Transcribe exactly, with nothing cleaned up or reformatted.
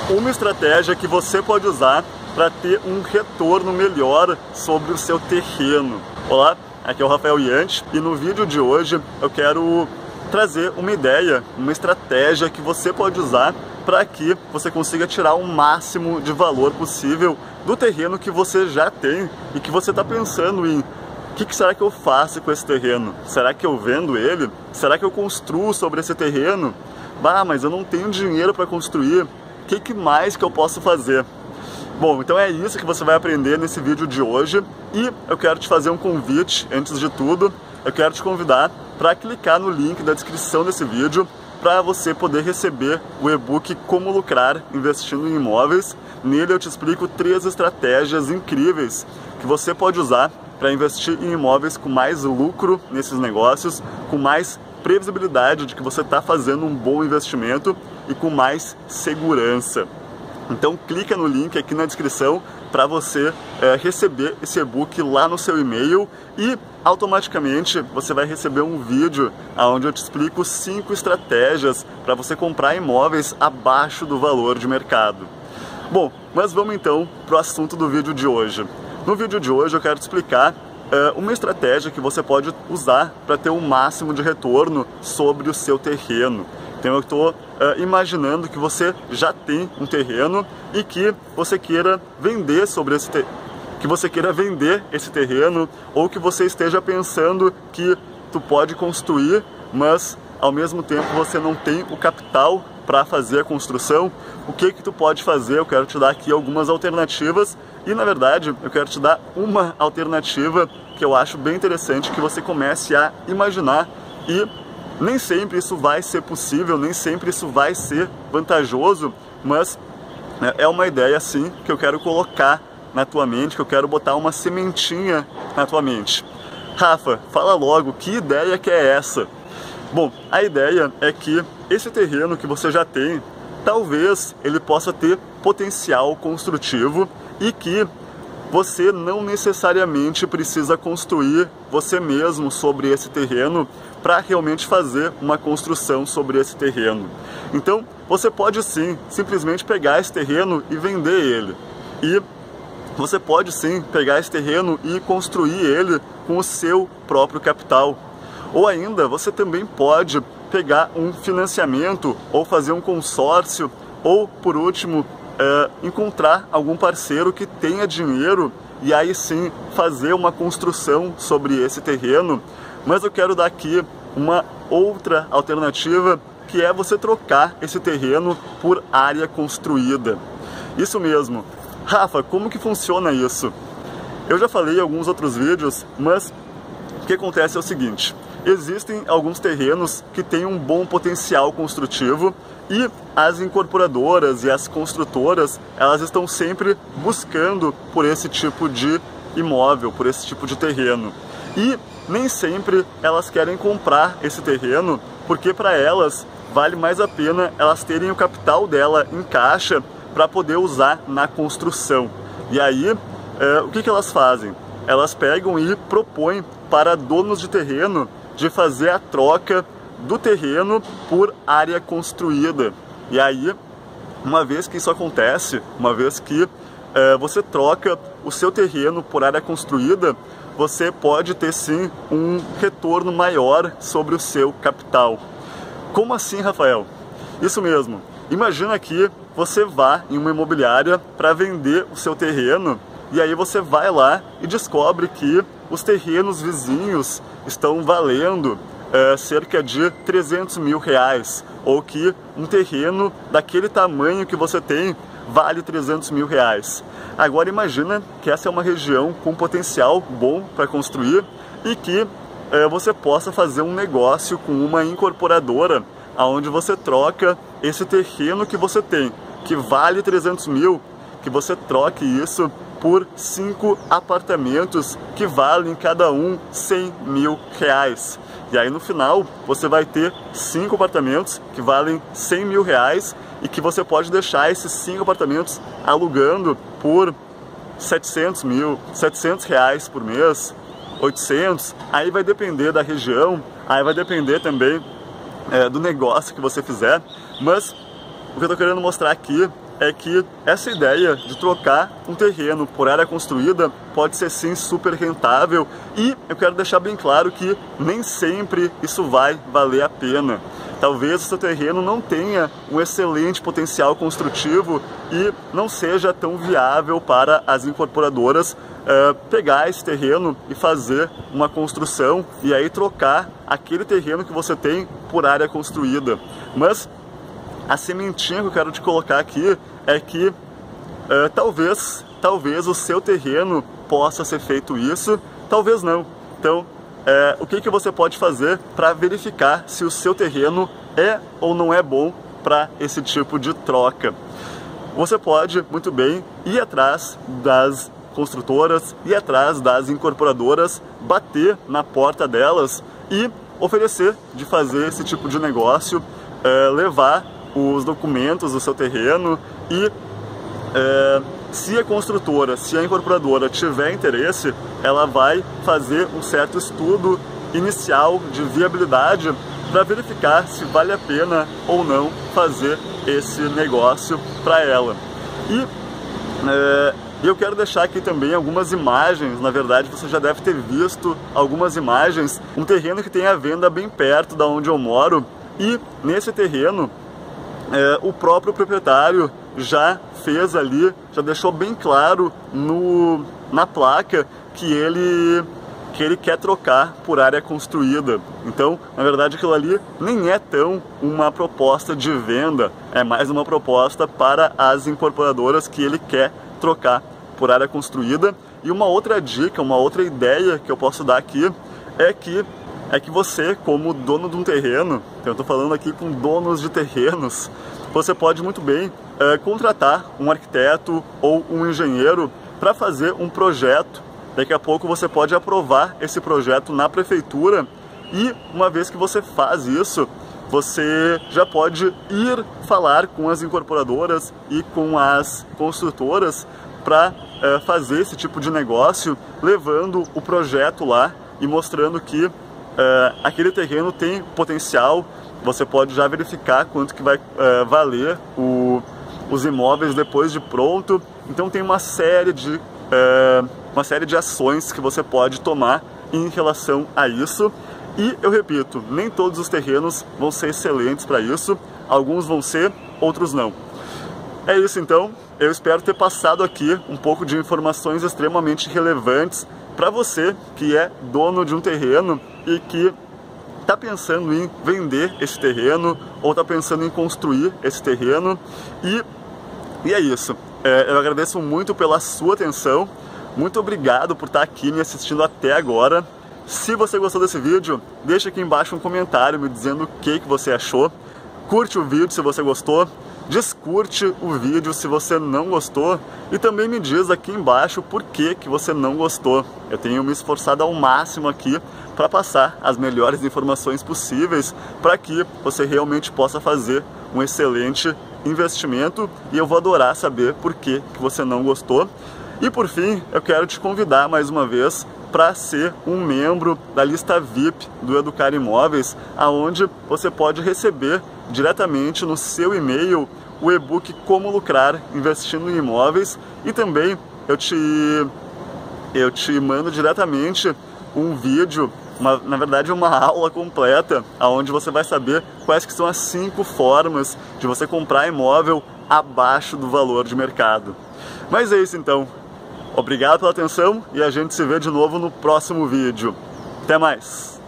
uma estratégia que você pode usar para ter um retorno melhor sobre o seu terreno. Olá, aqui é o Rafael Iante e no vídeo de hoje eu quero trazer uma ideia, uma estratégia que você pode usar para que você consiga tirar o máximo de valor possível do terreno que você já tem e que você está pensando em: o que, que será que eu faço com esse terreno? Será que eu vendo ele? Será que eu construo sobre esse terreno? Bah, mas eu não tenho dinheiro para construir. O que, que mais que eu posso fazer? Bom, então é isso que você vai aprender nesse vídeo de hoje e eu quero te fazer um convite. Antes de tudo, eu quero te convidar para clicar no link da descrição desse vídeo para você poder receber o e-book Como Lucrar Investindo em Imóveis. Nele eu te explico três estratégias incríveis que você pode usar para investir em imóveis com mais lucro nesses negócios, com mais previsibilidade de que você está fazendo um bom investimento e com mais segurança. Então clica no link aqui na descrição para você é, receber esse e-book lá no seu e-mail e automaticamente você vai receber um vídeo onde eu te explico cinco estratégias para você comprar imóveis abaixo do valor de mercado. Bom, mas vamos então para o assunto do vídeo de hoje. No vídeo de hoje eu quero te explicar é, uma estratégia que você pode usar para ter o máximo de retorno sobre o seu terreno. Então eu estou uh, imaginando que você já tem um terreno e que você queira vender sobre esse ter... que você queira vender esse terreno, ou que você esteja pensando que tu pode construir, mas ao mesmo tempo você não tem o capital para fazer a construção. O que que tu pode fazer? Eu quero te dar aqui algumas alternativas e na verdade eu quero te dar uma alternativa que eu acho bem interessante que você comece a imaginar. E nem sempre isso vai ser possível, nem sempre isso vai ser vantajoso, mas é uma ideia sim que eu quero colocar na tua mente, que eu quero botar uma sementinha na tua mente. Rafa, fala logo, que ideia que é essa? Bom, a ideia é que esse terreno que você já tem, talvez ele possa ter potencial construtivo e que você não necessariamente precisa construir você mesmo sobre esse terreno para realmente fazer uma construção sobre esse terreno. Então, você pode sim, simplesmente pegar esse terreno e vender ele. E você pode sim pegar esse terreno e construir ele com o seu próprio capital. Ou ainda, você também pode pegar um financiamento ou fazer um consórcio ou, por último, É, encontrar algum parceiro que tenha dinheiro e aí sim fazer uma construção sobre esse terreno. Mas eu quero dar aqui uma outra alternativa, que é você trocar esse terreno por área construída. Isso mesmo. Rafa, como que funciona isso? Eu já falei em alguns outros vídeos, mas o que acontece é o seguinte: existem alguns terrenos que têm um bom potencial construtivo e as incorporadoras e as construtoras, elas estão sempre buscando por esse tipo de imóvel, por esse tipo de terreno. E nem sempre elas querem comprar esse terreno, porque para elas vale mais a pena elas terem o capital dela em caixa para poder usar na construção. E aí, é, o que, que elas fazem? Elas pegam e propõem para donos de terreno de fazer a troca do terreno por área construída. E aí, uma vez que isso acontece, uma vez que é, você troca o seu terreno por área construída, você pode ter sim um retorno maior sobre o seu capital. Como assim, Rafael? Isso mesmo. Imagina que você vá em uma imobiliária para vender o seu terreno e aí você vai lá e descobre que os terrenos vizinhos estão valendo É, cerca de trezentos mil reais, ou que um terreno daquele tamanho que você tem vale trezentos mil reais. Agora imagina que essa é uma região com potencial bom para construir e que é, você possa fazer um negócio com uma incorporadora onde você troca esse terreno que você tem, que vale trezentos mil, que você troque isso por cinco apartamentos que valem cada um cem mil reais. E aí no final você vai ter cinco apartamentos que valem cem mil reais e que você pode deixar esses cinco apartamentos alugando por setecentos mil, setecentos reais por mês, oitocentos. Aí vai depender da região, aí vai depender também é, do negócio que você fizer. Mas o que eu estou querendo mostrar aqui é que essa ideia de trocar um terreno por área construída pode ser sim super rentável, e eu quero deixar bem claro que nem sempre isso vai valer a pena. Talvez o seu terreno não tenha um excelente potencial construtivo e não seja tão viável para as incorporadoras uh, pegar esse terreno e fazer uma construção e aí trocar aquele terreno que você tem por área construída. Mas a sementinha que eu quero te colocar aqui é que uh, talvez, talvez o seu terreno possa ser feito isso, talvez não. Então, É, o que, que você pode fazer para verificar se o seu terreno é ou não é bom para esse tipo de troca? Você pode, muito bem, ir atrás das construtoras, ir atrás das incorporadoras, bater na porta delas e oferecer de fazer esse tipo de negócio, é, levar os documentos do seu terreno e é, se a construtora, se a incorporadora tiver interesse, ela vai fazer um certo estudo inicial de viabilidade para verificar se vale a pena ou não fazer esse negócio para ela. E é, eu quero deixar aqui também algumas imagens, na verdade você já deve ter visto algumas imagens, um terreno que tem a venda bem perto da onde eu moro, e nesse terreno é, o próprio proprietário já fez ali, já deixou bem claro no, na placa que ele, que ele quer trocar por área construída. Então, na verdade, aquilo ali nem é tão uma proposta de venda, é mais uma proposta para as incorporadoras que ele quer trocar por área construída. E uma outra dica, uma outra ideia que eu posso dar aqui é que é que você, como dono de um terreno, eu estou falando aqui com donos de terrenos, você pode muito bem é, contratar um arquiteto ou um engenheiro para fazer um projeto. Daqui a pouco você pode aprovar esse projeto na prefeitura e, uma vez que você faz isso, você já pode ir falar com as incorporadoras e com as construtoras para é, fazer esse tipo de negócio, levando o projeto lá e mostrando que é, aquele terreno tem potencial. Você pode já verificar quanto que vai é, valer o, os imóveis depois de pronto. Então tem uma série de é, uma série de ações que você pode tomar em relação a isso. E eu repito, nem todos os terrenos vão ser excelentes para isso. Alguns vão ser, outros não. É isso então. Eu espero ter passado aqui um pouco de informações extremamente relevantes para você que é dono de um terreno e que está pensando em vender esse terreno ou está pensando em construir esse terreno. E, e é isso. É, eu agradeço muito pela sua atenção. Muito obrigado por estar aqui me assistindo até agora. Se você gostou desse vídeo, deixa aqui embaixo um comentário me dizendo o que, que você achou. Curte o vídeo se você gostou. Descurte o vídeo se você não gostou. E também me diz aqui embaixo por que, que você não gostou. Eu tenho me esforçado ao máximo aqui para passar as melhores informações possíveis para que você realmente possa fazer um excelente investimento. E eu vou adorar saber por que, que você não gostou. E por fim, eu quero te convidar mais uma vez para ser um membro da lista V I P do Educar Imóveis, aonde você pode receber diretamente no seu e-mail o e-book Como Lucrar Investindo em Imóveis, e também eu te, eu te mando diretamente um vídeo, uma, na verdade uma aula completa, aonde você vai saber quais que são as cinco formas de você comprar imóvel abaixo do valor de mercado. Mas é isso então. Obrigado pela atenção e a gente se vê de novo no próximo vídeo. Até mais!